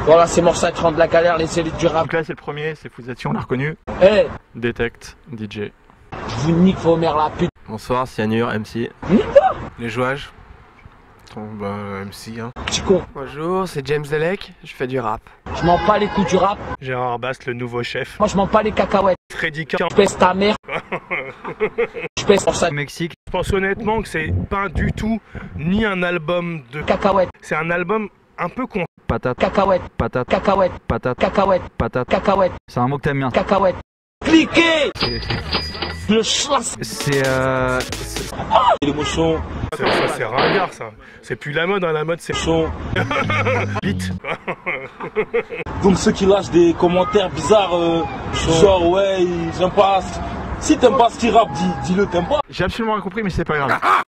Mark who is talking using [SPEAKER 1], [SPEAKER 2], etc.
[SPEAKER 1] Voilà, c'est Morsa qui rentre de la galère, les élites du rap.
[SPEAKER 2] Donc là, c'est le premier, c'est Fouzati, on l'a reconnu.
[SPEAKER 1] Eh, hey,
[SPEAKER 2] Detect, DJ.
[SPEAKER 1] je vous nique vos mères la pute.
[SPEAKER 3] Bonsoir, Cyanure, MC.
[SPEAKER 1] Nique-toi,
[SPEAKER 2] Les jouages. MC, hein.
[SPEAKER 1] petit con.
[SPEAKER 4] Bonjour, c'est James Delec, je fais du rap.
[SPEAKER 1] Je m'en bats les coups du rap.
[SPEAKER 2] Gérard Bast, le nouveau chef.
[SPEAKER 1] Moi, je m'en bats les cacahuètes.
[SPEAKER 2] Freddy K.
[SPEAKER 1] Je pèse ta mère. Je pèse Morsa
[SPEAKER 3] Mexique.
[SPEAKER 2] Je pense honnêtement que c'est pas du tout ni un album de...
[SPEAKER 1] cacahuète,
[SPEAKER 2] C'est un album un peu con.
[SPEAKER 3] Patate,
[SPEAKER 1] cacahuète,
[SPEAKER 3] patate,
[SPEAKER 1] cacahuète,
[SPEAKER 3] patate,
[SPEAKER 1] cacahuète,
[SPEAKER 3] patate.
[SPEAKER 1] cacahuète,
[SPEAKER 3] C'est un mot que t'aimes bien.
[SPEAKER 1] cacahuète. Cliquez. Le chasse.
[SPEAKER 3] C'est
[SPEAKER 1] L'émotion.
[SPEAKER 2] Ça c'est ringard ça. C'est plus la mode, hein. La mode c'est
[SPEAKER 1] Chaud.
[SPEAKER 2] vite.
[SPEAKER 1] Donc ceux qui lâchent des commentaires bizarres, genre ouais, j'aime pas. Si t'aimes pas ce qu'il rappe, dis-le, t'aimes pas.
[SPEAKER 2] J'ai absolument rien compris mais c'est pas grave.